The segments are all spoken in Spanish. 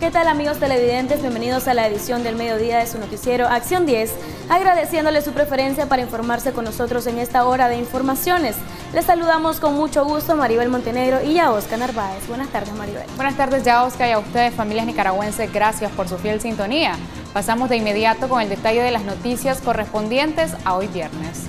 ¿Qué tal, amigos televidentes? Bienvenidos a la edición del mediodía de su noticiero Acción 10, agradeciéndole su preferencia para informarse con nosotros en esta hora de informaciones. Les saludamos con mucho gusto Maribel Montenegro y Yaosca Narváez. Buenas tardes, Maribel. Buenas tardes, Yaosca, y a ustedes, familias nicaragüenses, gracias por su fiel sintonía. Pasamos de inmediato con el detalle de las noticias correspondientes a hoy viernes.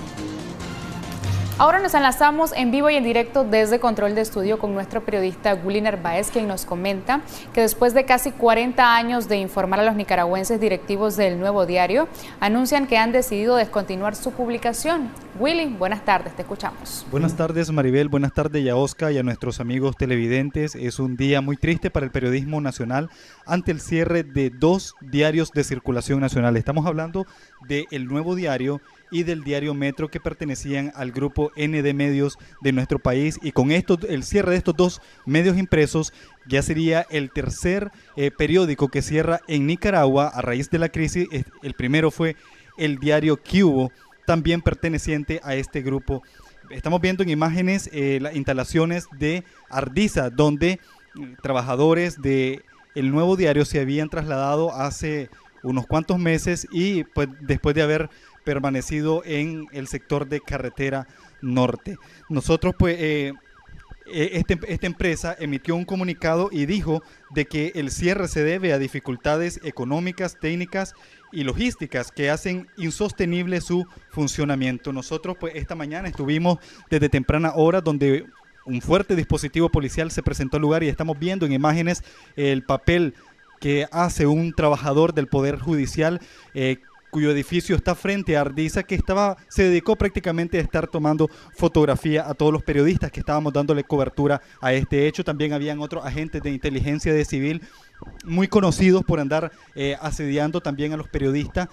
Ahora nos enlazamos en vivo y en directo desde Control de Estudio con nuestro periodista Willy Narváez, quien nos comenta que después de casi 40 años de informar a los nicaragüenses, directivos del Nuevo Diario anuncian que han decidido descontinuar su publicación. Willy, buenas tardes, te escuchamos. Buenas tardes, Maribel, buenas tardes, Yaosca, y a nuestros amigos televidentes. Es un día muy triste para el periodismo nacional ante el cierre de 2 diarios de circulación nacional. Estamos hablando de El Nuevo Diario y del diario Metro, que pertenecían al grupo N de medios de nuestro país, y con esto, el cierre de estos 2 medios impresos ya sería el tercer periódico que cierra en Nicaragua a raíz de la crisis. El primero fue el diario Cubo, también perteneciente a este grupo. Estamos viendo en imágenes las instalaciones de Ardiza, donde trabajadores de El Nuevo Diario se habían trasladado hace unos cuantos meses, y pues después de haber permanecido en el sector de Carretera Norte. Nosotros pues esta empresa emitió un comunicado y dijo de que el cierre se debe a dificultades económicas, técnicas y logísticas que hacen insostenible su funcionamiento. Nosotros pues esta mañana estuvimos desde temprana hora, donde un fuerte dispositivo policial se presentó al lugar, y estamos viendo en imágenes el papel que hace un trabajador del Poder Judicial, cuyo edificio está frente a Ardiza, que se dedicó prácticamente a estar tomando fotografía a todos los periodistas que estábamos dándole cobertura a este hecho. También habían otros agentes de inteligencia de civil muy conocidos por andar asediando también a los periodistas,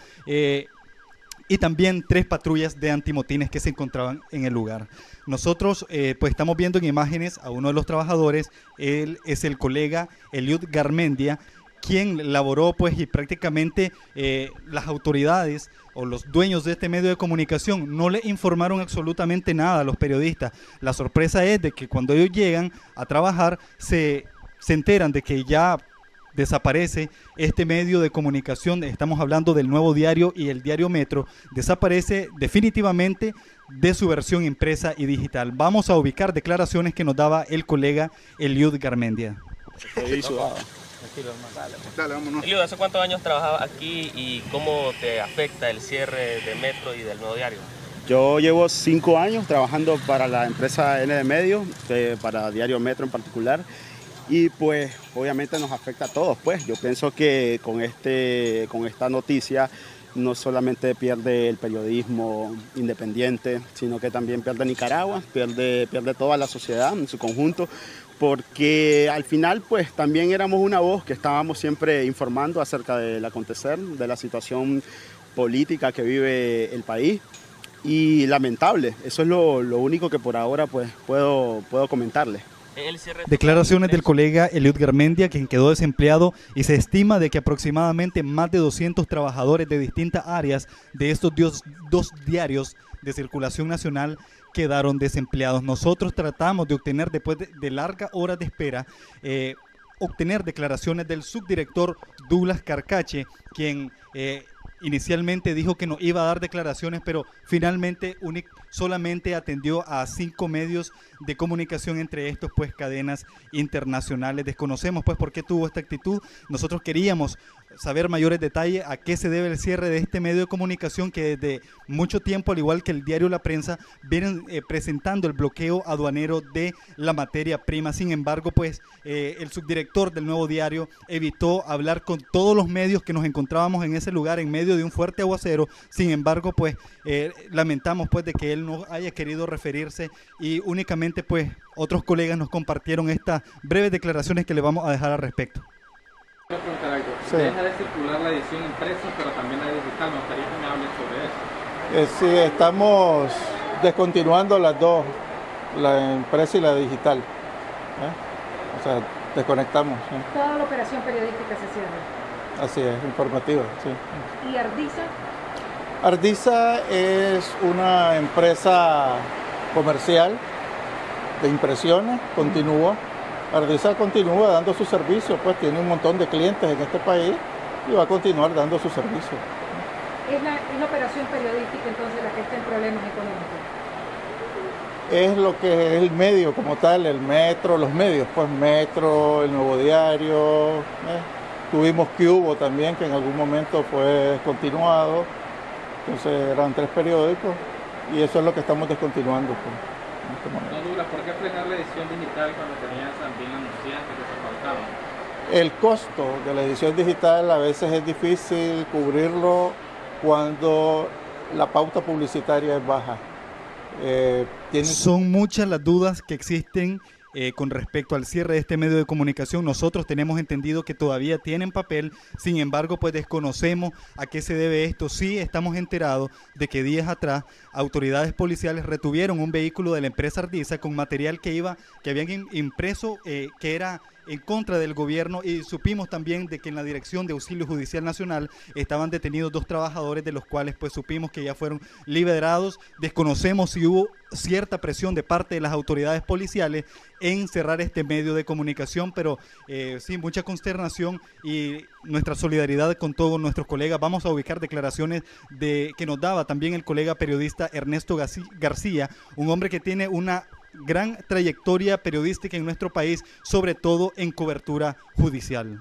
y también 3 patrullas de antimotines que se encontraban en el lugar. Nosotros pues estamos viendo en imágenes a uno de los trabajadores. Él es el colega Eliud Garmendia, quien laboró pues, y prácticamente las autoridades o los dueños de este medio de comunicación no le informaron absolutamente nada a los periodistas. La sorpresa es de que cuando ellos llegan a trabajar se enteran de que ya desaparece este medio de comunicación. Estamos hablando del Nuevo Diario y el diario Metro. Desaparece definitivamente de su versión impresa y digital. Vamos a ubicar declaraciones que nos daba el colega Eliud Garmendia. Dale, vámonos. Eliud, ¿hace cuántos años trabajabas aquí y cómo te afecta el cierre de Metro y del Nuevo Diario? Yo llevo 5 años trabajando para la empresa N de Medios, para Diario Metro en particular, y pues obviamente nos afecta a todos. Pues yo pienso que con esta noticia no solamente pierde el periodismo independiente, sino que también pierde Nicaragua, pierde toda la sociedad en su conjunto, porque al final pues también éramos una voz que estábamos siempre informando acerca del acontecer, de la situación política que vive el país, y lamentable. Eso es lo único que por ahora pues puedo comentarles. Declaraciones del colega Eliud Garmendia, quien quedó desempleado, y se estima de que aproximadamente más de 200 trabajadores de distintas áreas de estos 2 diarios de circulación nacional quedaron desempleados. Nosotros tratamos de obtener, después de largas horas de espera, obtener declaraciones del subdirector Douglas Carcache, quien inicialmente dijo que no iba a dar declaraciones, pero finalmente solamente atendió a 5 medios de comunicación, entre estos pues cadenas internacionales. Desconocemos pues por qué tuvo esta actitud. Nosotros queríamos saber mayores detalles a qué se debe el cierre de este medio de comunicación, que desde mucho tiempo, al igual que el diario La Prensa, vienen presentando el bloqueo aduanero de la materia prima. Sin embargo, pues el subdirector del Nuevo Diario evitó hablar con todos los medios que nos encontrábamos en ese lugar en medio de un fuerte aguacero. Sin embargo, pues lamentamos pues de que él no haya querido referirse, y únicamente pues otros colegas nos compartieron estas breves declaraciones que le vamos a dejar al respecto. Quiero preguntar algo. Sí. Deja de circular la edición impresa, pero también la digital. Me gustaría que me hables sobre eso. Sí, estamos descontinuando las 2, la impresa y la digital. O sea, desconectamos. Toda la operación periodística se cierra. Así es, informativa, sí. ¿Y Ardiza? Ardiza es una empresa comercial de impresiones, continúa. Ardisa continúa dando su servicio, pues tiene un montón de clientes en este país y va a continuar dando su servicio. ¿Es la operación periodística entonces la que está en problemas económicos? Es lo que es el medio como tal, el metro, los medios, pues Metro, el Nuevo Diario, tuvimos Cubo también, que en algún momento fue descontinuado, entonces eran 3 periódicos y eso es lo que estamos descontinuando. Pues, en este momento. No, Douglas, ¿por qué frenar la edición digital cuando tenías también anunciantes que se faltaban? El costo de la edición digital a veces es difícil cubrirlo cuando la pauta publicitaria es baja. Son muchas las dudas que existen con respecto al cierre de este medio de comunicación. Nosotros tenemos entendido que todavía tienen papel, sin embargo pues desconocemos a qué se debe esto. Sí estamos enterados de que días atrás autoridades policiales retuvieron un vehículo de la empresa Ardisa con material que habían impreso que era en contra del gobierno, y supimos también de que en la Dirección de Auxilio Judicial Nacional estaban detenidos 2 trabajadores, de los cuales pues supimos que ya fueron liberados. Desconocemos si hubo cierta presión de parte de las autoridades policiales en cerrar este medio de comunicación, pero sí, mucha consternación y nuestra solidaridad con todos nuestros colegas. Vamos a ubicar declaraciones que nos daba también el colega periodista Ernesto García, un hombre que tiene una gran trayectoria periodística en nuestro país, sobre todo en cobertura judicial.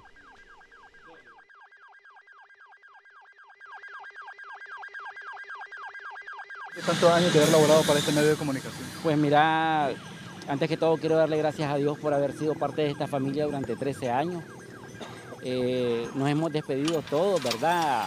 ¿Cuántos años de haber laborado para este medio de comunicación? Pues mira, antes que todo quiero darle gracias a Dios por haber sido parte de esta familia durante 13 años. Nos hemos despedido todos, ¿verdad?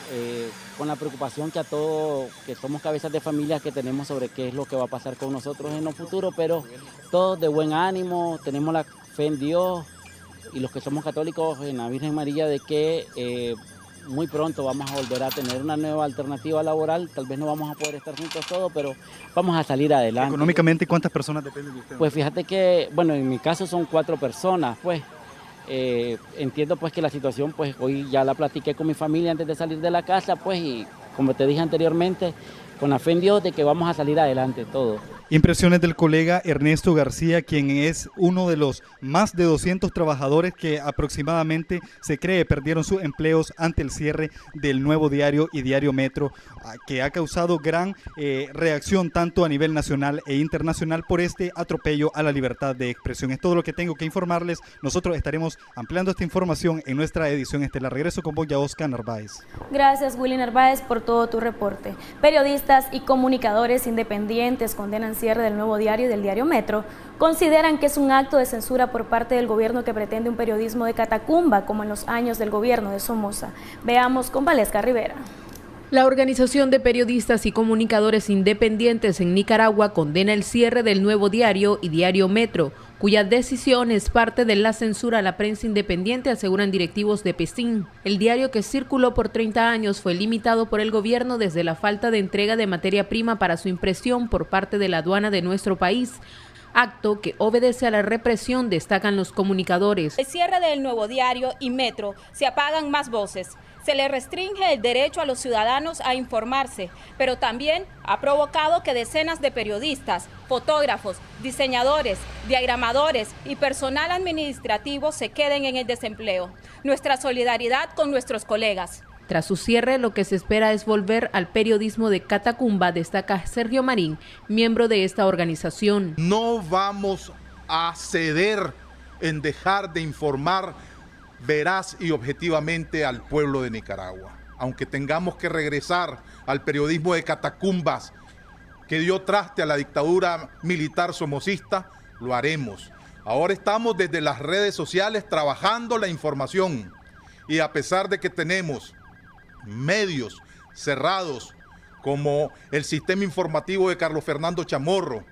Con la preocupación que a todos, que somos cabezas de familia, que tenemos sobre qué es lo que va a pasar con nosotros en el futuro, pero todos de buen ánimo, tenemos la fe en Dios y los que somos católicos en la Virgen María de que muy pronto vamos a volver a tener una nueva alternativa laboral. Tal vez no vamos a poder estar juntos todos, pero vamos a salir adelante. ¿Económicamente cuántas personas dependen de usted? Pues fíjate que, bueno, en mi caso son 4 personas, pues. Entiendo pues que la situación, pues hoy ya la platiqué con mi familia antes de salir de la casa, pues, y como te dije anteriormente, con la fe en Dios de que vamos a salir adelante todos. Impresiones del colega Ernesto García, quien es uno de los más de 200 trabajadores que aproximadamente se cree perdieron sus empleos ante el cierre del Nuevo Diario y Diario Metro, que ha causado gran reacción tanto a nivel nacional e internacional por este atropello a la libertad de expresión. Es todo lo que tengo que informarles. Nosotros estaremos ampliando esta información en nuestra edición estelar. Regreso con vos, Yaosca Narváez. Gracias, Willy Narváez, por todo tu reporte. Periodistas y comunicadores independientes condenan cierre del Nuevo Diario y del Diario Metro. Consideran que es un acto de censura por parte del gobierno que pretende un periodismo de catacumba como en los años del gobierno de Somoza. Veamos con Valesca Rivera. La Organización de Periodistas y Comunicadores Independientes en Nicaragua condena el cierre del Nuevo Diario y Diario Metro, cuya decisión es parte de la censura a la prensa independiente, aseguran directivos de PECIN. El diario, que circuló por 30 años, fue limitado por el gobierno desde la falta de entrega de materia prima para su impresión por parte de la aduana de nuestro país, acto que obedece a la represión, destacan los comunicadores. El cierre del Nuevo Diario y Metro se apagan más voces. Se le restringe el derecho a los ciudadanos a informarse, pero también ha provocado que decenas de periodistas, fotógrafos, diseñadores, diagramadores y personal administrativo se queden en el desempleo. Nuestra solidaridad con nuestros colegas. Tras su cierre, lo que se espera es volver al periodismo de catacumba, destaca Sergio Marín, miembro de esta organización. No vamos a ceder en dejar de informar veraz y objetivamente al pueblo de Nicaragua. Aunque tengamos que regresar al periodismo de catacumbas que dio traste a la dictadura militar somocista, lo haremos. Ahora estamos desde las redes sociales trabajando la información, y a pesar de que tenemos medios cerrados como el sistema informativo de Carlos Fernando Chamorro,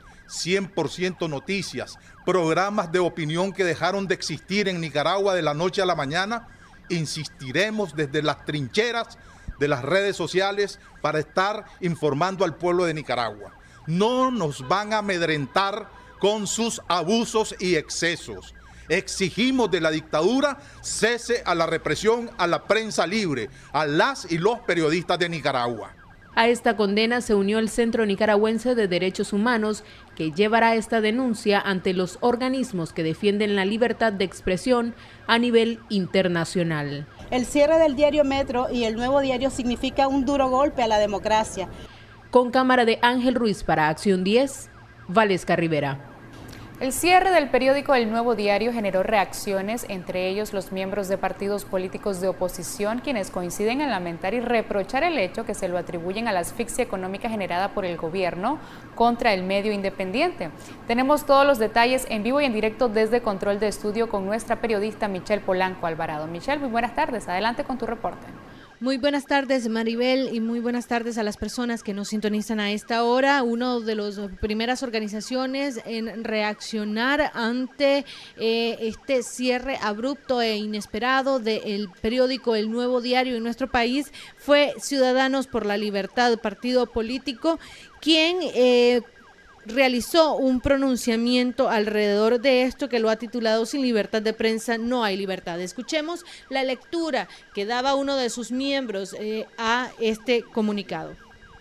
100% noticias, programas de opinión que dejaron de existir en Nicaragua de la noche a la mañana, insistiremos desde las trincheras de las redes sociales para estar informando al pueblo de Nicaragua. No nos van a amedrentar con sus abusos y excesos. Exigimos de la dictadura cese a la represión a la prensa libre, a las y los periodistas de Nicaragua. A esta condena se unió el Centro Nicaragüense de Derechos Humanos, que llevará esta denuncia ante los organismos que defienden la libertad de expresión a nivel internacional. El cierre del diario Metro y el Nuevo Diario significa un duro golpe a la democracia. Con cámara de Ángel Ruiz para Acción 10, Valesca Rivera. El cierre del periódico El Nuevo Diario generó reacciones, entre ellos los miembros de partidos políticos de oposición, quienes coinciden en lamentar y reprochar el hecho que se lo atribuyen a la asfixia económica generada por el gobierno contra el medio independiente. Tenemos todos los detalles en vivo y en directo desde Control de Estudio con nuestra periodista Michelle Polanco Alvarado. Michelle, muy buenas tardes, adelante con tu reporte. Muy buenas tardes, Maribel, y muy buenas tardes a las personas que nos sintonizan a esta hora. Una de las primeras organizaciones en reaccionar ante este cierre abrupto e inesperado del periódico El Nuevo Diario en nuestro país fue Ciudadanos por la Libertad, partido político, quien realizó un pronunciamiento alrededor de esto que lo ha titulado "Sin libertad de prensa no hay libertad". Escuchemos la lectura que daba uno de sus miembros a este comunicado.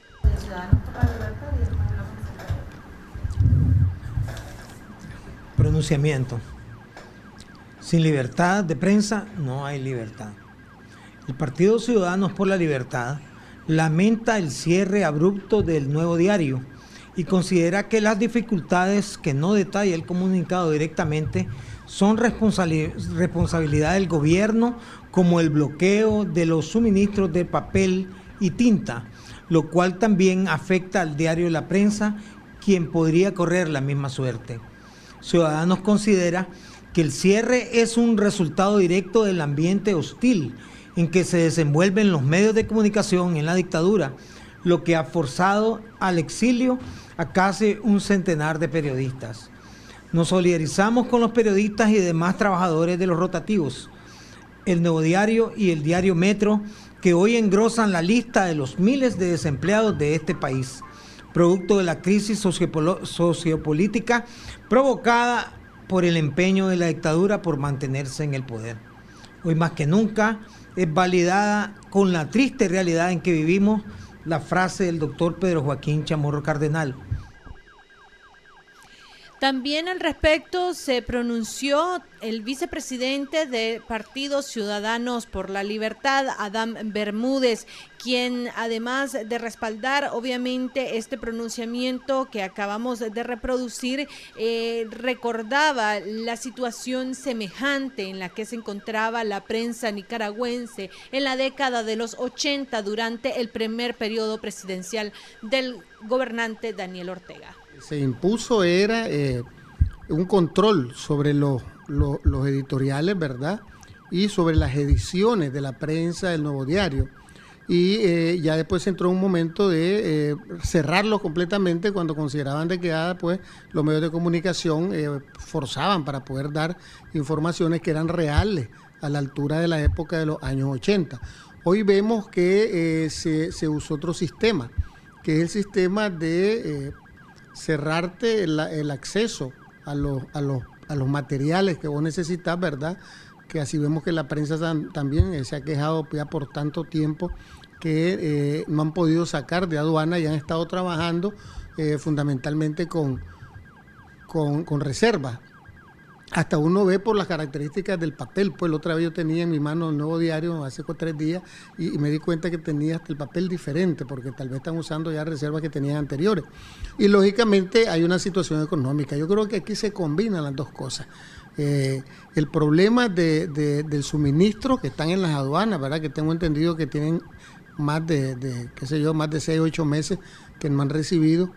Pronunciamiento. Sin libertad de prensa no hay libertad. El Partido Ciudadanos por la Libertad lamenta el cierre abrupto del Nuevo Diario y considera que las dificultades que no detalla el comunicado directamente son responsabilidad del gobierno, como el bloqueo de los suministros de papel y tinta, lo cual también afecta al diario La Prensa, quien podría correr la misma suerte. Ciudadanos considera que el cierre es un resultado directo del ambiente hostil en que se desenvuelven los medios de comunicación en la dictadura, lo que ha forzado al exilio a casi un centenar de periodistas. Nos solidarizamos con los periodistas y demás trabajadores de los rotativos, El Nuevo Diario y el diario Metro, que hoy engrosan la lista de los miles de desempleados de este país, producto de la crisis sociopolítica provocada por el empeño de la dictadura por mantenerse en el poder. Hoy más que nunca es validada con la triste realidad en que vivimos la frase del doctor Pedro Joaquín Chamorro Cardenal. También al respecto se pronunció el vicepresidente del Partido Ciudadanos por la Libertad, Adán Bermúdez, quien además de respaldar obviamente este pronunciamiento que acabamos de reproducir, recordaba la situación semejante en la que se encontraba la prensa nicaragüense en la década de los 80 durante el primer periodo presidencial del gobernante Daniel Ortega. Se impuso era un control sobre los editoriales, ¿verdad? Y sobre las ediciones de la prensa del Nuevo Diario. Y ya después entró un momento de cerrarlos completamente cuando consideraban de que pues, los medios de comunicación forzaban para poder dar informaciones que eran reales a la altura de la época de los años 80. Hoy vemos que se usó otro sistema, que es el sistema de cerrarte el acceso a los materiales que vos necesitas, ¿verdad? Que así vemos que la prensa también se ha quejado ya por tanto tiempo que no han podido sacar de aduana y han estado trabajando fundamentalmente con reserva. Hasta uno ve por las características del papel, pues la otra vez yo tenía en mi mano el Nuevo Diario hace 3 días y me di cuenta que tenía hasta el papel diferente, porque tal vez están usando ya reservas que tenían anteriores. Y lógicamente hay una situación económica. Yo creo que aquí se combinan las dos cosas. El problema del suministro que están en las aduanas, ¿verdad? Que tengo entendido que tienen más de 6 o 8 meses que no han recibido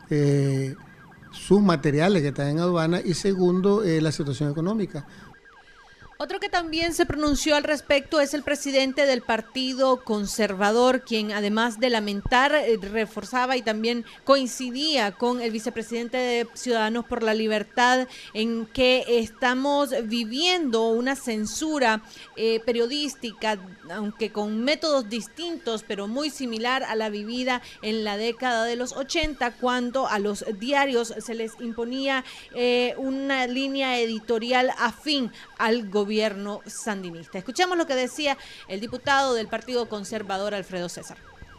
sus materiales que están en aduana, y segundo, la situación económica. Otro que también se pronunció al respecto es el presidente del Partido Conservador, quien además de lamentar, reforzaba y también coincidía con el vicepresidente de Ciudadanos por la Libertad en que estamos viviendo una censura periodística, aunque con métodos distintos, pero muy similar a la vivida en la década de los 80, cuando a los diarios se les imponía una línea editorial afín al gobierno sandinista. Escuchamos lo que decía el diputado del Partido Conservador, Alfredo César.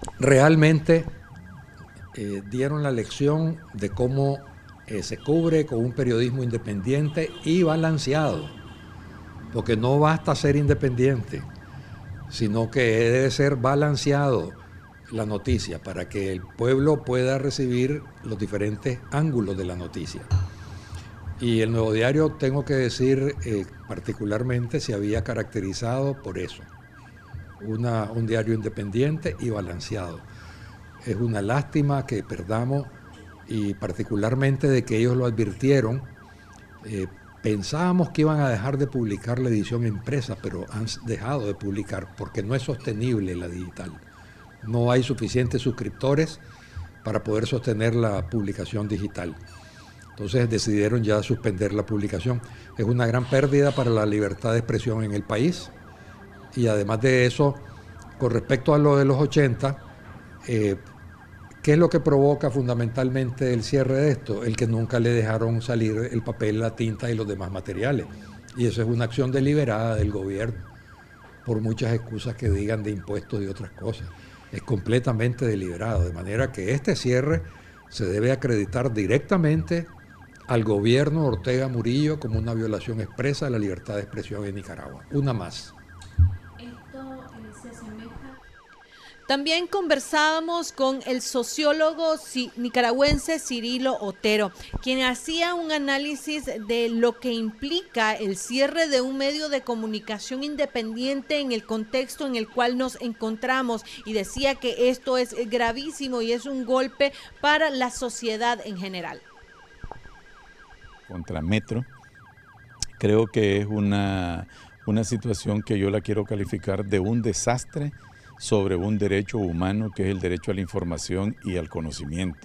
realmente dieron la lección de cómo se cubre con un periodismo independiente y balanceado, porque no basta ser independiente, sino que debe ser balanceado la noticia para que el pueblo pueda recibir los diferentes ángulos de la noticia. Y el Nuevo Diario, tengo que decir, particularmente se había caracterizado por eso, un diario independiente y balanceado. Es una lástima que perdamos, y particularmente de que ellos lo advirtieron. Pensábamos que iban a dejar de publicar la edición impresa, pero han dejado de publicar porque no es sostenible la digital. No hay suficientes suscriptores para poder sostener la publicación digital. Entonces decidieron ya suspender la publicación. Es una gran pérdida para la libertad de expresión en el país. Y además de eso, con respecto a lo de los 80, ¿qué es lo que provoca fundamentalmente el cierre de esto? El que nunca le dejaron salir el papel, la tinta y los demás materiales. Y eso es una acción deliberada del gobierno, por muchas excusas que digan de impuestos y otras cosas. Es completamente deliberado, de manera que este cierre se debe acreditar directamente al gobierno Ortega Murillo como una violación expresa de la libertad de expresión en Nicaragua. Una más. También conversábamos con el sociólogo nicaragüense Cirilo Otero, quien hacía un análisis de lo que implica el cierre de un medio de comunicación independiente en el contexto en el cual nos encontramos, y decía que esto es gravísimo y es un golpe para la sociedad en general. Contra Metro, creo que es una situación que yo la quiero calificar de un desastre sobre un derecho humano, que es el derecho a la información y al conocimiento.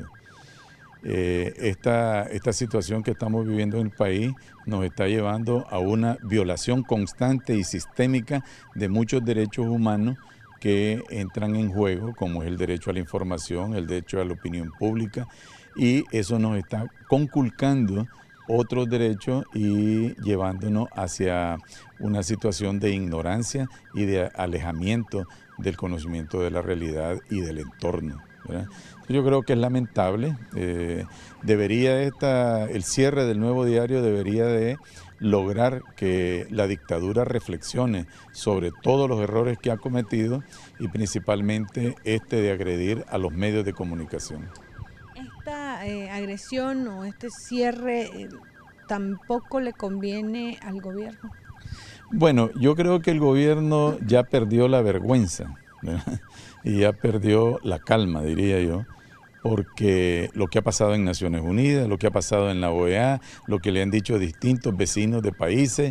Esta situación que estamos viviendo en el país nos está llevando a una violación constante y sistémica de muchos derechos humanos que entran en juego, como es el derecho a la información, el derecho a la opinión pública, y eso nos está conculcando otros derechos y llevándonos hacia una situación de ignorancia y de alejamiento del conocimiento de la realidad y del entorno, ¿verdad? Yo creo que es lamentable. El cierre del Nuevo Diario debería de lograr que la dictadura reflexione sobre todos los errores que ha cometido, y principalmente de agredir a los medios de comunicación. Esta agresión o este cierre tampoco le conviene al gobierno. Bueno, yo creo que el gobierno ya perdió la vergüenza, ¿verdad? Y ya perdió la calma, diría yo, porque lo que ha pasado en Naciones Unidas, lo que ha pasado en la OEA, lo que le han dicho distintos vecinos de países,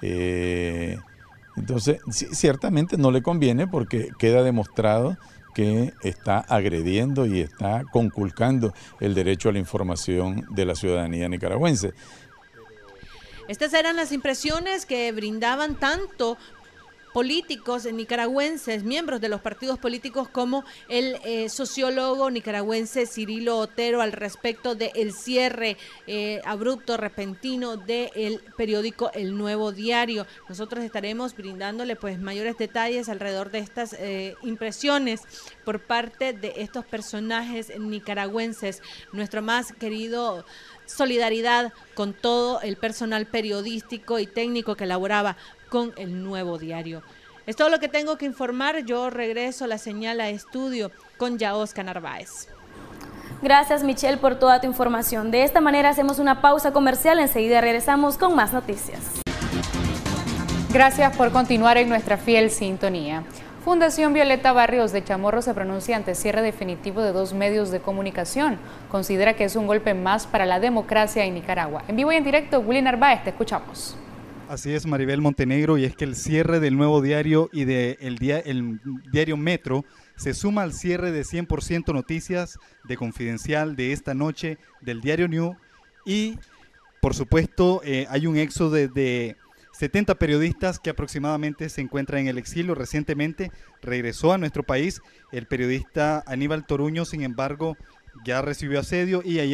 entonces ciertamente no le conviene, porque queda demostrado que está agrediendo y está conculcando el derecho a la información de la ciudadanía nicaragüense. Estas eran las impresiones que brindaban tanto políticos nicaragüenses, miembros de los partidos políticos, como el sociólogo nicaragüense Cirilo Otero al respecto del cierre abrupto, repentino del periódico El Nuevo Diario. Nosotros estaremos brindándole pues mayores detalles alrededor de estas impresiones por parte de estos personajes nicaragüenses. Nuestro más querido solidaridad con todo el personal periodístico y técnico que elaboraba con El Nuevo Diario. Es todo lo que tengo que informar. Yo regreso la señal a estudio con Yaosca Narváez. Gracias, Michelle, por toda tu información. De esta manera hacemos una pausa comercial. Enseguida regresamos con más noticias. Gracias por continuar en nuestra fiel sintonía. Fundación Violeta Barrios de Chamorro se pronuncia ante cierre definitivo de 2 medios de comunicación. Considera que es un golpe más para la democracia en Nicaragua. En vivo y en directo, Willy Narváez, te escuchamos. Así es, Maribel Montenegro, y es que el cierre del Nuevo Diario y del el diario Metro se suma al cierre de 100% Noticias, de Confidencial, de esta noche, del diario New, y por supuesto hay un éxodo de 70 periodistas que aproximadamente se encuentran en el exilio. Recientemente regresó a nuestro país el periodista Aníbal Toruño, sin embargo ya recibió asedio, y ayer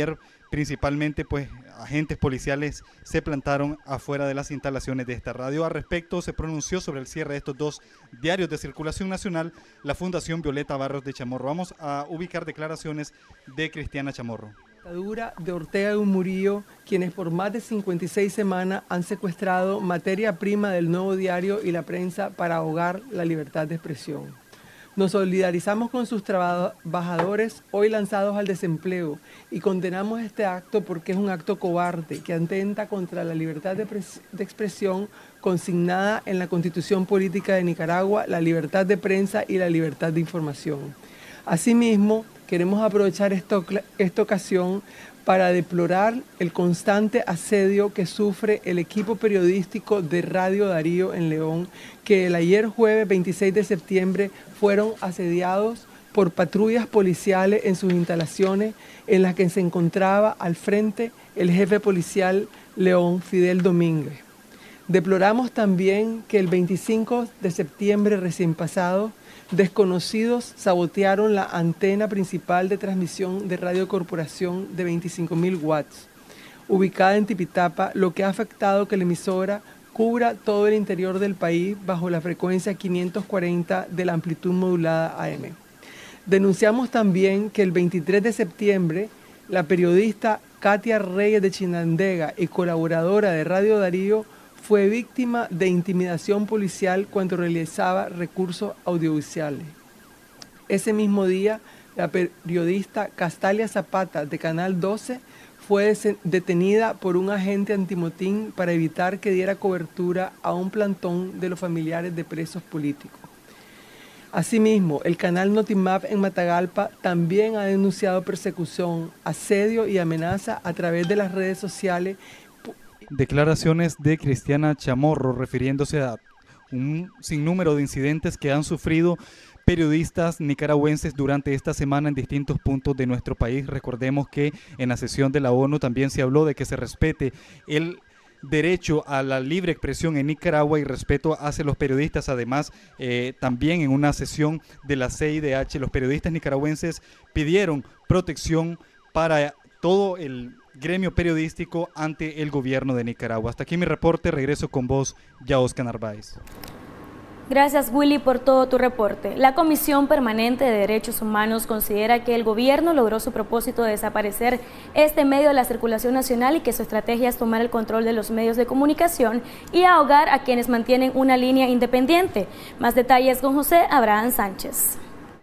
principalmente pues agentes policiales se plantaron afuera de las instalaciones de esta radio. Al respecto se pronunció sobre el cierre de estos 2 diarios de circulación nacional la Fundación Violeta Barros de Chamorro. Vamos a ubicar declaraciones de Cristiana Chamorro. De Ortega y Murillo, quienes por más de 56 semanas han secuestrado materia prima del Nuevo Diario y la prensa para ahogar la libertad de expresión. Nos solidarizamos con sus trabajadores hoy lanzados al desempleo y condenamos este acto porque es un acto cobarde que atenta contra la libertad de expresión consignada en la Constitución Política de Nicaragua, la libertad de prensa y la libertad de información. Asimismo, queremos aprovechar esta ocasión para deplorar el constante asedio que sufre el equipo periodístico de Radio Darío en León, que el ayer jueves 26 de septiembre fueron asediados por patrullas policiales en sus instalaciones, en las que se encontraba al frente el jefe policial León, Fidel Domínguez. Deploramos también que el 25 de septiembre recién pasado, desconocidos sabotearon la antena principal de transmisión de Radio Corporación de 25.000 watts, ubicada en Tipitapa, lo que ha afectado que la emisora cubra todo el interior del país bajo la frecuencia 540 de la amplitud modulada AM. Denunciamos también que el 23 de septiembre, la periodista Katia Reyes de Chinandega y colaboradora de Radio Darío fue víctima de intimidación policial cuando realizaba recursos audiovisuales. Ese mismo día, la periodista Castalia Zapata de Canal 12 fue detenida por un agente antimotín para evitar que diera cobertura a un plantón de los familiares de presos políticos. Asimismo, el canal Notimap en Matagalpa también ha denunciado persecución, asedio y amenaza a través de las redes sociales. Declaraciones de Cristiana Chamorro refiriéndose a un sinnúmero de incidentes que han sufrido periodistas nicaragüenses durante esta semana en distintos puntos de nuestro país. Recordemos que en la sesión de la ONU también se habló de que se respete el derecho a la libre expresión en Nicaragua y respeto hacia los periodistas. Además, también en una sesión de la CIDH, los periodistas nicaragüenses pidieron protección para todo el gremio periodístico ante el gobierno de Nicaragua. Hasta aquí mi reporte, regreso con vos, Yaosca Narváez. Gracias, Willy, por todo tu reporte. La Comisión Permanente de Derechos Humanos considera que el gobierno logró su propósito de desaparecer este medio de la circulación nacional y que su estrategia es tomar el control de los medios de comunicación y ahogar a quienes mantienen una línea independiente. Más detalles con José Abraham Sánchez.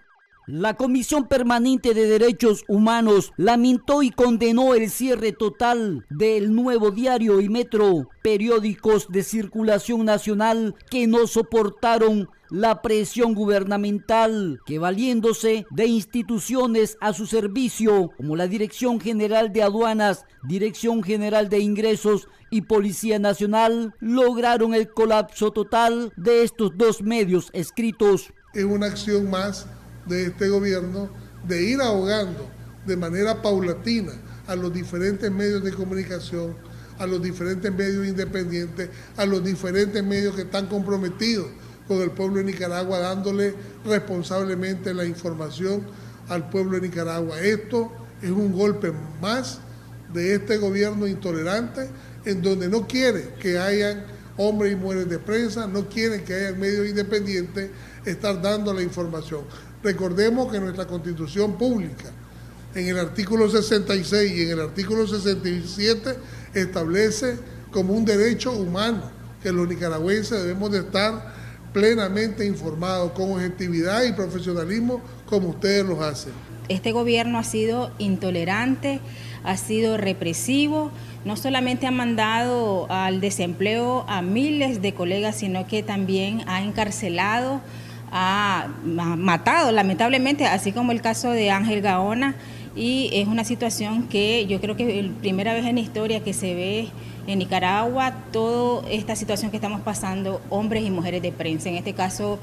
La Comisión Permanente de Derechos Humanos lamentó y condenó el cierre total del Nuevo Diario y Metro, periódicos de circulación nacional que no soportaron la presión gubernamental, que valiéndose de instituciones a su servicio, como la Dirección General de Aduanas, Dirección General de Ingresos y Policía Nacional, lograron el colapso total de estos 2 medios escritos. Es una acción más de este gobierno de ir ahogando de manera paulatina a los diferentes medios de comunicación, a los diferentes medios independientes, a los diferentes medios que están comprometidos con el pueblo de Nicaragua, dándole responsablemente la información al pueblo de Nicaragua. Esto es un golpe más de este gobierno intolerante, en donde no quiere que hayan hombres y mujeres de prensa, no quieren que haya medios independientes estar dando la información. Recordemos que nuestra Constitución Pública, en el artículo 66 y en el artículo 67, establece como un derecho humano que los nicaragüenses debemos de estar plenamente informados, con objetividad y profesionalismo, como ustedes los hacen. Este gobierno ha sido intolerante, ha sido represivo, no solamente ha mandado al desempleo a miles de colegas, sino que también ha encarcelado, ha matado lamentablemente, así como el caso de Ángel Gaona, y es una situación que yo creo que es la primera vez en la historia que se ve en Nicaragua toda esta situación que estamos pasando, hombres y mujeres de prensa, en este caso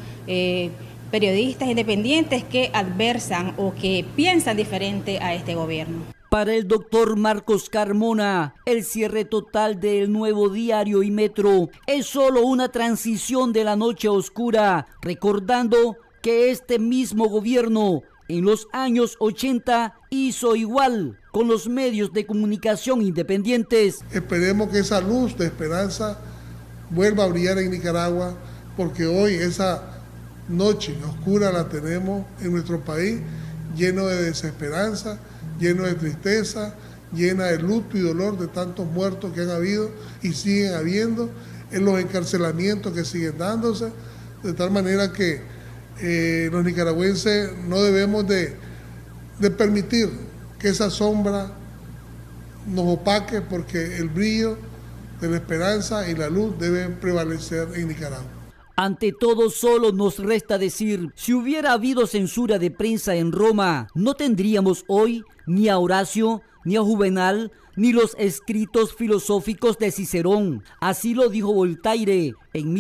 periodistas independientes que adversan o que piensan diferente a este gobierno. Para el doctor Marcos Carmona, el cierre total del Nuevo Diario y Metro es solo una transición de la noche oscura, recordando que este mismo gobierno en los años 80 hizo igual con los medios de comunicación independientes. Esperemos que esa luz de esperanza vuelva a brillar en Nicaragua, porque hoy esa noche oscura la tenemos en nuestro país, lleno de desesperanza, lleno de tristeza, llena de luto y dolor de tantos muertos que han habido y siguen habiendo, en los encarcelamientos que siguen dándose, de tal manera que los nicaragüenses no debemos de permitir que esa sombra nos opaque, porque el brillo de la esperanza y la luz deben prevalecer en Nicaragua. Ante todo, solo nos resta decir, si hubiera habido censura de prensa en Roma, no tendríamos hoy ni a Horacio, ni a Juvenal, ni los escritos filosóficos de Cicerón. Así lo dijo Voltaire en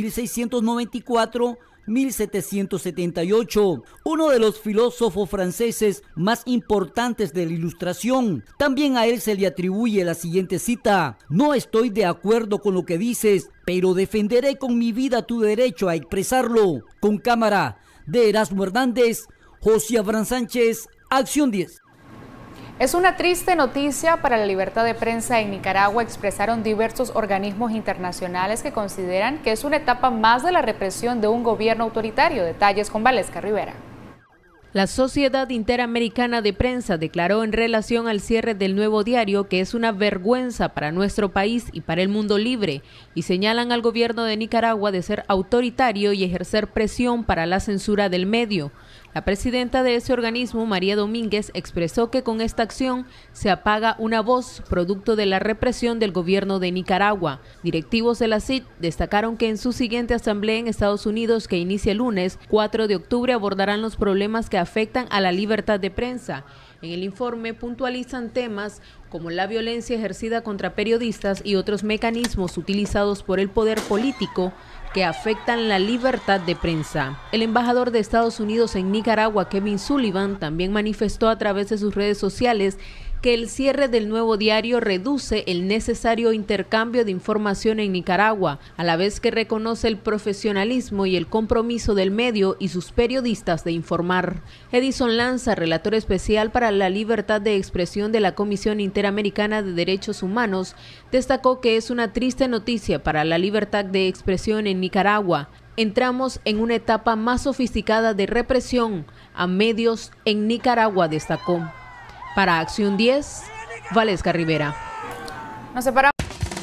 1694-1778, uno de los filósofos franceses más importantes de la Ilustración. También a él se le atribuye la siguiente cita: no estoy de acuerdo con lo que dices, pero defenderé con mi vida tu derecho a expresarlo. Con cámara de Erasmo Hernández, José Abraham Sánchez, Acción 10. Es una triste noticia para la libertad de prensa en Nicaragua, expresaron diversos organismos internacionales que consideran que es una etapa más de la represión de un gobierno autoritario. Detalles con Valesca Rivera. La Sociedad Interamericana de Prensa declaró en relación al cierre del Nuevo Diario que es una vergüenza para nuestro país y para el mundo libre, y señalan al gobierno de Nicaragua de ser autoritario y ejercer presión para la censura del medio. La presidenta de ese organismo, María Domínguez, expresó que con esta acción se apaga una voz producto de la represión del gobierno de Nicaragua. Directivos de la CID destacaron que en su siguiente asamblea en Estados Unidos, que inicia el lunes 4 de octubre, abordarán los problemas que afectan a la libertad de prensa. En el informe puntualizan temas como la violencia ejercida contra periodistas y otros mecanismos utilizados por el poder político que afectan la libertad de prensa. El embajador de Estados Unidos en Nicaragua, Kevin Sullivan, también manifestó a través de sus redes sociales que el cierre del Nuevo Diario reduce el necesario intercambio de información en Nicaragua, a la vez que reconoce el profesionalismo y el compromiso del medio y sus periodistas de informar. Edison Lanza, relator especial para la libertad de expresión de la Comisión Interamericana de Derechos Humanos, destacó que es una triste noticia para la libertad de expresión en Nicaragua. Entramos en una etapa más sofisticada de represión a medios en Nicaragua, destacó. Para Acción 10, Valesca Rivera. Nos separamos.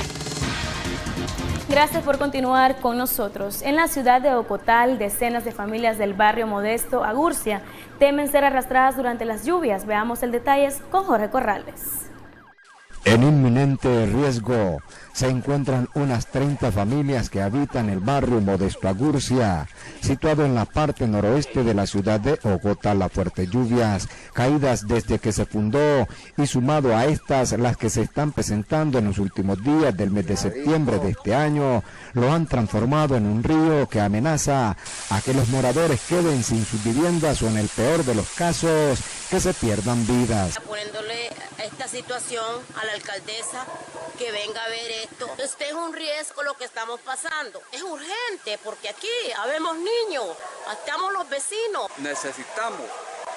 Gracias por continuar con nosotros. En la ciudad de Ocotal, decenas de familias del barrio Modesto Agurcia temen ser arrastradas durante las lluvias. Veamos el detalle con Jorge Corrales. En inminente riesgo se encuentran unas 30 familias que habitan el barrio Modesto Agurcia, situado en la parte noroeste de la ciudad de Ocotal. Las fuertes lluvias caídas desde que se fundó y sumado a estas las que se están presentando en los últimos días del mes de septiembre de este año, lo han transformado en un río que amenaza a que los moradores queden sin sus viviendas o, en el peor de los casos, que se pierdan vidas. Poniéndole esta situación a la alcaldesa que venga a ver esto. Este es un riesgo lo que estamos pasando. Es urgente porque aquí habemos niños, estamos los vecinos. Necesitamos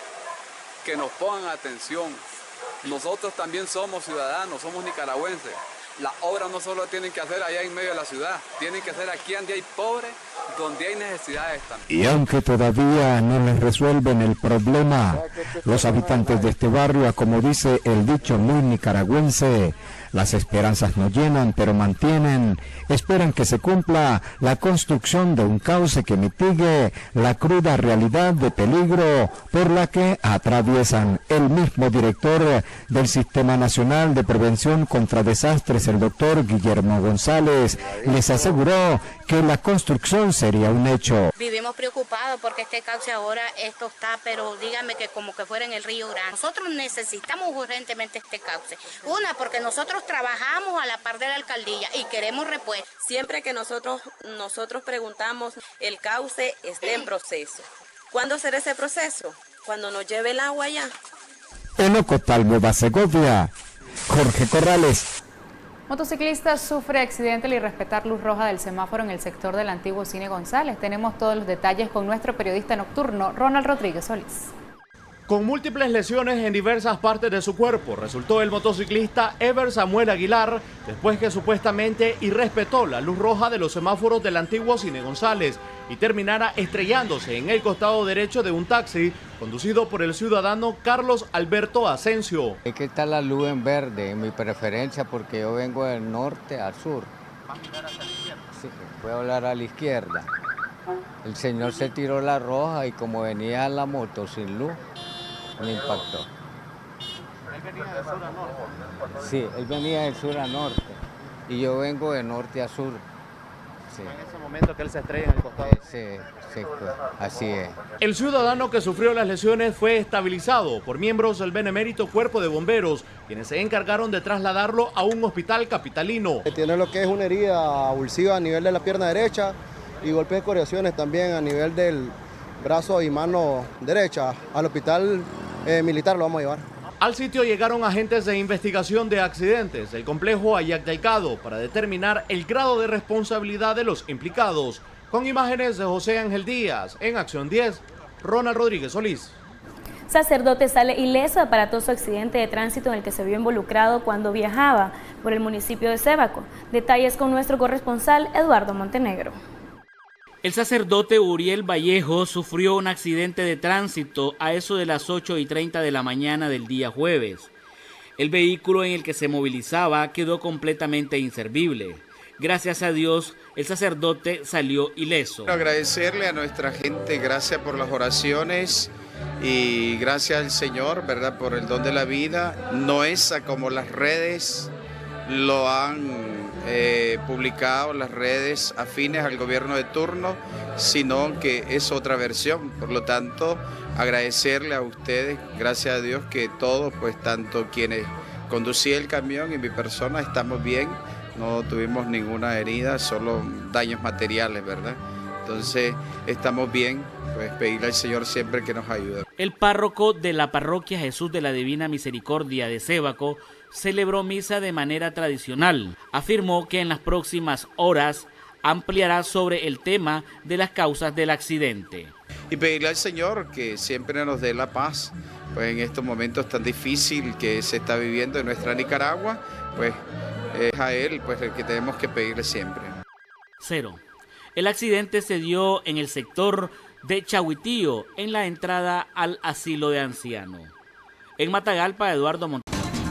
que nos pongan atención. Nosotros también somos ciudadanos, somos nicaragüenses. Las obras no solo tienen que hacer allá en medio de la ciudad, tienen que hacer aquí donde hay pobres, donde hay necesidades también. Y aunque todavía no les resuelven el problema, los habitantes de este barrio, como dice el dicho muy nicaragüense, las esperanzas no llenan, pero mantienen, esperan que se cumpla la construcción de un cauce que mitigue la cruda realidad de peligro por la que atraviesan. El mismo director del Sistema Nacional de Prevención contra Desastres, el doctor Guillermo González, les aseguró que la construcción sería un hecho. Vivimos preocupados porque este cauce ahora, esto está, pero dígame que como que fuera en el Río Grande. Nosotros necesitamos urgentemente este cauce. Una, porque nosotros trabajamos a la par de la alcaldía y queremos repuesto. Siempre que nosotros preguntamos, el cauce está en proceso. ¿Cuándo será ese proceso? Cuando nos lleve el agua allá. En Ocotal, Nueva Segovia, Jorge Corrales. Motociclista sufre accidente al irrespetar luz roja del semáforo en el sector del antiguo Cine González. Tenemos todos los detalles con nuestro periodista nocturno, Ronald Rodríguez Solís. Con múltiples lesiones en diversas partes de su cuerpo, resultó el motociclista Ever Samuel Aguilar después que supuestamente irrespetó la luz roja de los semáforos del antiguo Cine González y terminara estrellándose en el costado derecho de un taxi conducido por el ciudadano Carlos Alberto Asensio. Es que está la luz en verde, en mi preferencia, porque yo vengo del norte al sur. ¿Va a mirar hacia la izquierda? Sí, voy a hablar a la izquierda. El señor se tiró la roja y como venía la moto sin luz, me impactó. ¿Él venía de sur a norte? Sí, él venía del sur a norte y yo vengo de norte a sur. Sí. ¿Fue en ese momento que él se estrella en el costado? Sí, así es. El ciudadano que sufrió las lesiones fue estabilizado por miembros del benemérito Cuerpo de Bomberos, quienes se encargaron de trasladarlo a un hospital capitalino. Tiene lo que es una herida abulsiva a nivel de la pierna derecha y golpes de escoriaciones también a nivel del brazo y mano derecha. Al hospital militar lo vamos a llevar. Al sitio llegaron agentes de investigación de accidentes del complejo Ayac del Cado para determinar el grado de responsabilidad de los implicados. Con imágenes de José Ángel Díaz, en Acción 10, Ronald Rodríguez Solís. Sacerdote sale ileso de aparatoso accidente de tránsito en el que se vio involucrado cuando viajaba por el municipio de Sébaco. Detalles con nuestro corresponsal Eduardo Montenegro. El sacerdote Uriel Vallejo sufrió un accidente de tránsito a eso de las 8:30 de la mañana del día jueves. El vehículo en el que se movilizaba quedó completamente inservible. Gracias a Dios, el sacerdote salió ileso. Quiero agradecerle a nuestra gente, gracias por las oraciones y gracias al Señor, ¿verdad?, por el don de la vida. No es como las redes lo han publicado, las redes afines al gobierno de turno, sino que es otra versión. Por lo tanto, agradecerle a ustedes, gracias a Dios que todos, pues tanto quienes conducían el camión y mi persona, estamos bien, no tuvimos ninguna herida, solo daños materiales, ¿verdad? Entonces, estamos bien, pues pedirle al Señor siempre que nos ayude. El párroco de la parroquia Jesús de la Divina Misericordia de Sébaco celebró misa de manera tradicional. Afirmó que en las próximas horas ampliará sobre el tema de las causas del accidente. Y pedirle al Señor que siempre nos dé la paz, pues en estos momentos tan difíciles que se está viviendo en nuestra Nicaragua, pues es a Él pues el que tenemos que pedirle siempre. 0. El accidente se dio en el sector de Chahuitío, en la entrada al asilo de ancianos. En Matagalpa, Eduardo Montenegro.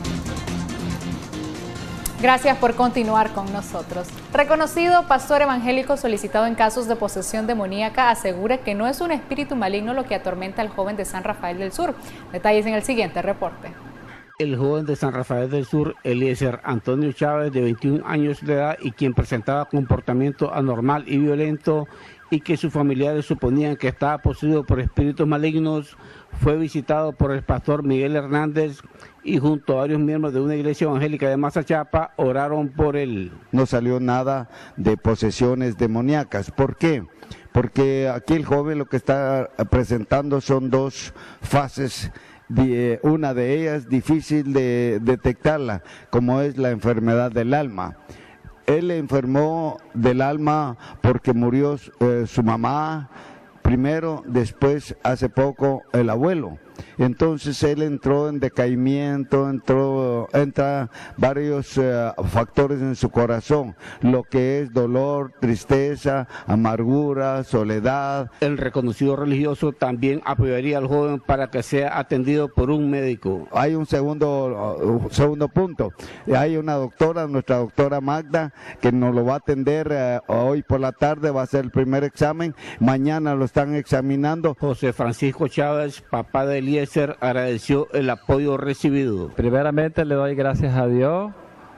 Gracias por continuar con nosotros. Reconocido pastor evangélico solicitado en casos de posesión demoníaca asegura que no es un espíritu maligno lo que atormenta al joven de San Rafael del Sur. Detalles en el siguiente reporte. El joven de San Rafael del Sur, Eliezer Antonio Chávez, de 21 años de edad y quien presentaba comportamiento anormal y violento y que sus familiares suponían que estaba poseído por espíritus malignos, fue visitado por el pastor Miguel Hernández y junto a varios miembros de una iglesia evangélica de Mazachapa oraron por él. No salió nada de posesiones demoníacas. ¿Por qué? Porque aquí el joven lo que está presentando son dos fases. Una de ellas difícil de detectarla, como es la enfermedad del alma. Él enfermó del alma porque murió su mamá primero, después hace poco el abuelo. Entonces él entró en decaimiento, entra varios factores en su corazón, lo que es dolor, tristeza, amargura, soledad. El reconocido religioso también apoyaría al joven para que sea atendido por un médico. Hay un segundo punto. Hay una doctora, nuestra doctora Magda, que nos lo va a atender hoy por la tarde, va a hacer el primer examen, mañana lo están examinando. José Francisco Chávez, papá de Eliezer, agradeció el apoyo recibido. Primeramente le doy gracias a Dios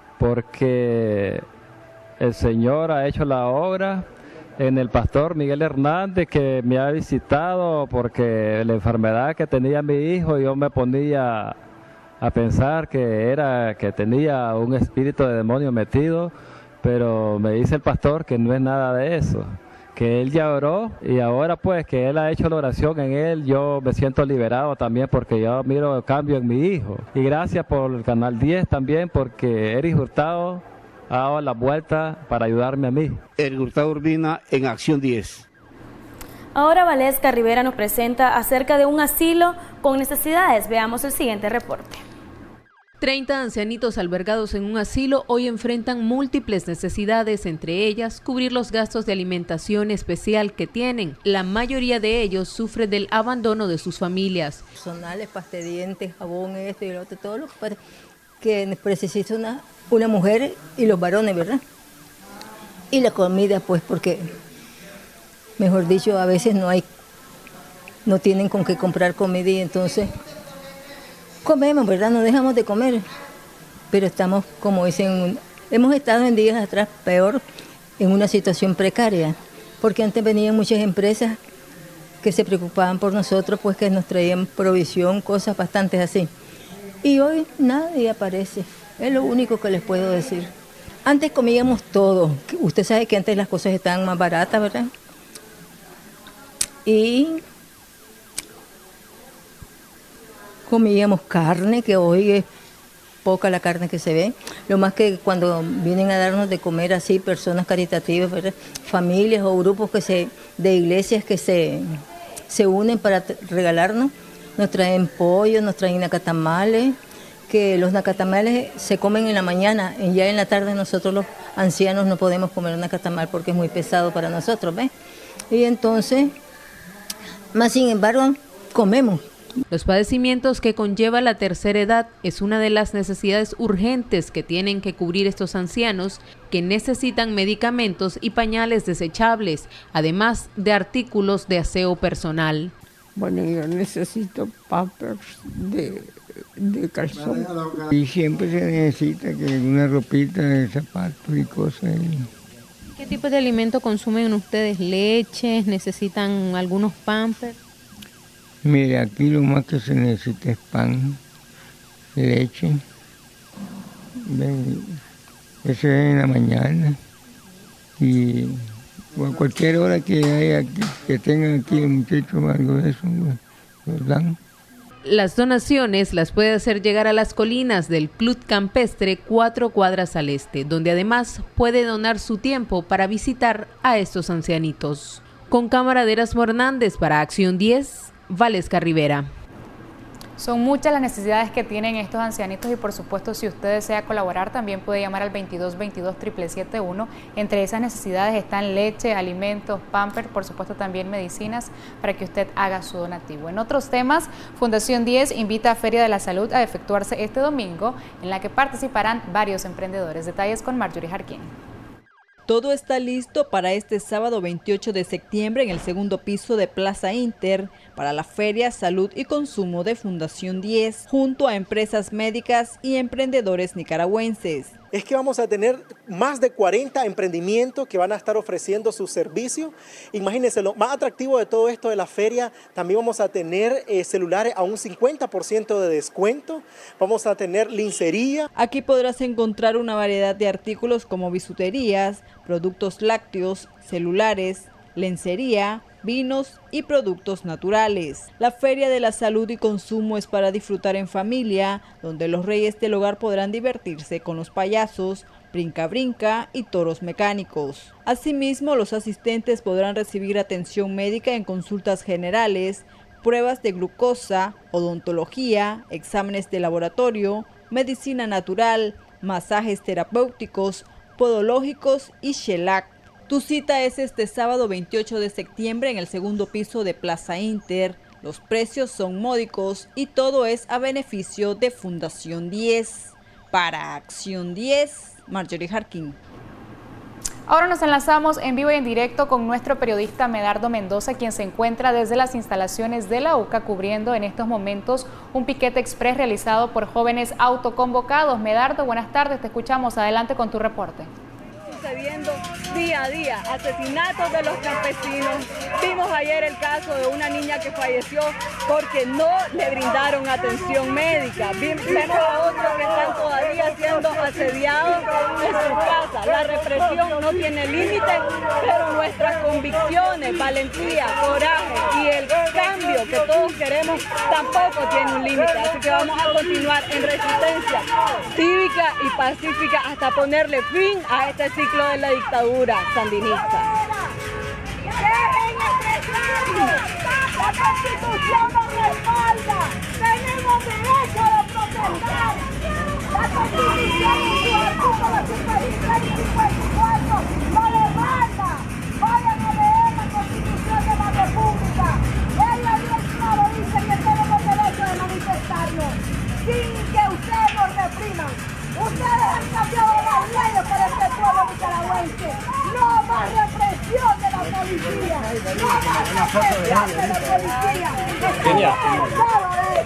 porque el Señor ha hecho la obra en el pastor Miguel Hernández, que me ha visitado porque la enfermedad que tenía mi hijo, yo me ponía a pensar que tenía un espíritu de demonio metido, pero me dice el pastor que no es nada de eso, que él ya oró y ahora pues que él ha hecho la oración en él, yo me siento liberado también porque yo miro el cambio en mi hijo. Y gracias por el Canal 10 también, porque Eric Hurtado ha dado la vuelta para ayudarme a mí. Eric Hurtado Urbina en Acción 10. Ahora Valesca Rivera nos presenta acerca de un asilo con necesidades. Veamos el siguiente reporte. 30 ancianitos albergados en un asilo hoy enfrentan múltiples necesidades, entre ellas cubrir los gastos de alimentación especial que tienen. La mayoría de ellos sufre del abandono de sus familias. Personales, pasta de dientes, jabón, esto y lo otro, todo lo que necesita una mujer y los varones, ¿verdad? Y la comida, pues, porque, mejor dicho, a veces no tienen con qué comprar comida y entonces comemos, ¿verdad? No dejamos de comer, pero estamos, como dicen, hemos estado en días atrás peor, en una situación precaria, porque antes venían muchas empresas que se preocupaban por nosotros, pues que nos traían provisión, cosas bastante así. Y hoy nadie aparece, es lo único que les puedo decir. Antes comíamos todo, usted sabe que antes las cosas estaban más baratas, ¿verdad? Y comíamos carne, que hoy es poca la carne que se ve. Lo más que cuando vienen a darnos de comer así, personas caritativas, ¿verdad? Familias o grupos de iglesias que se unen para regalarnos, nos traen pollo, nos traen nacatamales, que los nacatamales se comen en la mañana, y ya en la tarde nosotros los ancianos no podemos comer un nacatamal porque es muy pesado para nosotros, ¿ves? Y entonces, más sin embargo, comemos. Los padecimientos que conlleva la tercera edad es una de las necesidades urgentes que tienen que cubrir estos ancianos, que necesitan medicamentos y pañales desechables, además de artículos de aseo personal. Bueno, yo necesito pampers de calzón. Y siempre se necesita que una ropita de zapatos y cosas. ¿Qué tipo de alimento consumen ustedes? ¿Leches? ¿Necesitan algunos pampers? Mire, aquí lo más que se necesita es pan, leche, eso es en la mañana, y a cualquier hora que haya, que tengan aquí los muchachos algo de eso, los dan. Las donaciones las puede hacer llegar a las colinas del Club Campestre 4 cuadras al este, donde además puede donar su tiempo para visitar a estos ancianitos. Con cámara de Erasmo Hernández para Acción 10, Valesca Rivera. Son muchas las necesidades que tienen estos ancianitos y por supuesto si usted desea colaborar también puede llamar al 2222-771. Entre esas necesidades están leche, alimentos, pampers, por supuesto también medicinas para que usted haga su donativo. En otros temas, Fundación 10 invita a Feria de la Salud a efectuarse este domingo en la que participarán varios emprendedores. Detalles con Marjorie Jarquín. Todo está listo para este sábado 28 de septiembre en el segundo piso de Plaza Inter para la Feria Salud y Consumo de Fundación 10, junto a empresas médicas y emprendedores nicaragüenses. Es que vamos a tener más de 40 emprendimientos que van a estar ofreciendo sus servicios. Imagínense, lo más atractivo de todo esto de la feria, también vamos a tener celulares a un 50% de descuento, vamos a tener lencería. Aquí podrás encontrar una variedad de artículos como bisuterías, productos lácteos, celulares, lencería, vinos y productos naturales. La Feria de la Salud y Consumo es para disfrutar en familia, donde los reyes del hogar podrán divertirse con los payasos, brinca-brinca y toros mecánicos. Asimismo, los asistentes podrán recibir atención médica en consultas generales, pruebas de glucosa, odontología, exámenes de laboratorio, medicina natural, masajes terapéuticos, podológicos y shellac. Tu cita es este sábado 28 de septiembre en el segundo piso de Plaza Inter. Los precios son módicos y todo es a beneficio de Fundación 10. Para Acción 10, Marjorie Jarquín. Ahora nos enlazamos en vivo y en directo con nuestro periodista Medardo Mendoza, quien se encuentra desde las instalaciones de la UCA cubriendo en estos momentos un piquete express realizado por jóvenes autoconvocados. Medardo, buenas tardes, te escuchamos. Adelante con tu reporte. Sucediendo día a día, asesinatos de los campesinos. Vimos ayer el caso de una niña que falleció porque no le brindaron atención médica. Vemos a otros que están todavía siendo asediados en sus casas. La represión no tiene límite, pero nuestras convicciones, valentía, coraje y el cambio que todos queremos tampoco tiene un límite. Así que vamos a continuar en resistencia cívica y pacífica hasta ponerle fin a este ciclo de la dictadura sandinista. La Constitución nos respalda. Tenemos derecho de protestar. La Constitución en su artículo 53 y 54 nos respalda. Vayan a leer la Constitución de la República. Ella bien claro dice que tenemos derecho de manifestarnos sin que ustedes nos repriman. Ustedes han cambiado las leyes para este pueblo nicaragüense. No más represión de la policía. No más represión de la policía. Estamos cansados de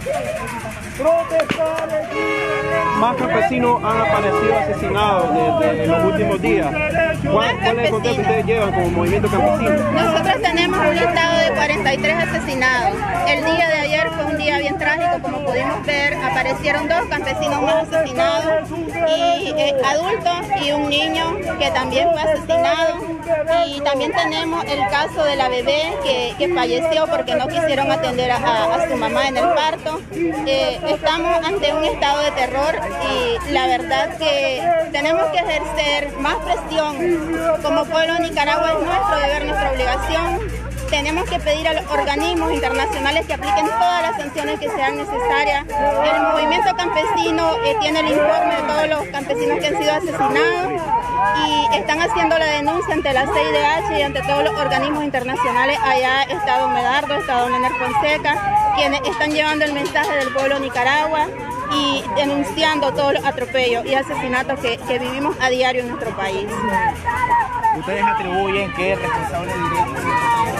Más campesinos han aparecido asesinados desde los últimos días. ¿Cuál es el contexto que ustedes llevan como movimiento campesino? Nosotros tenemos un listado de 43 asesinados. El día de ayer fue un día bien trágico, como pudimos ver. Aparecieron 2 campesinos más asesinados, y adultos y un niño que también fue asesinado. Y también tenemos el caso de la bebé que falleció porque no quisieron atender a su mamá en el parto. Estamos ante un estado de terror y la verdad que tenemos que ejercer más presión. Como pueblo de Nicaragua es nuestro deber, nuestra obligación. Tenemos que pedir a los organismos internacionales que apliquen todas las sanciones que sean necesarias. El movimiento campesino tiene el informe de todos los campesinos que han sido asesinados y están haciendo la denuncia ante la CIDH y ante todos los organismos internacionales. Allá está don Medardo, está don Leonel Fonseca, quienes están llevando el mensaje del pueblo de Nicaragua y denunciando todos los atropellos y asesinatos que vivimos a diario en nuestro país. ¿Ustedes atribuyen que es responsable directo de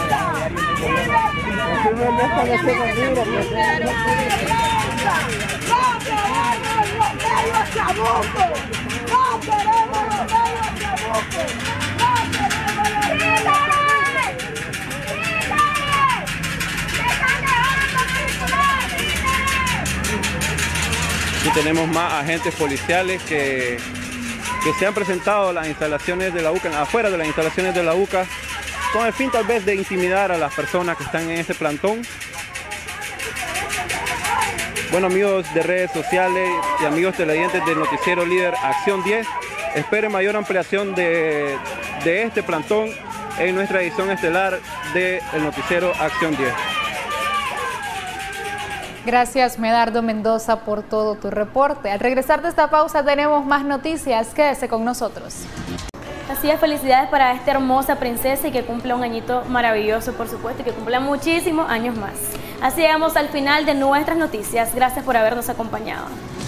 Y tenemos más agentes policiales que se han presentado a las instalaciones de la UCA, afuera de las instalaciones de la UCA, con el fin tal vez de intimidar a las personas que están en ese plantón. Bueno, amigos de redes sociales y amigos televidentes del noticiero líder Acción 10, esperen mayor ampliación de este plantón en nuestra edición estelar del noticiero Acción 10. Gracias, Medardo Mendoza, por todo tu reporte. Al regresar de esta pausa tenemos más noticias. Quédese con nosotros. Así es, felicidades para esta hermosa princesa y que cumpla un añito maravilloso, por supuesto, y que cumpla muchísimos años más. Así llegamos al final de nuestras noticias. Gracias por habernos acompañado.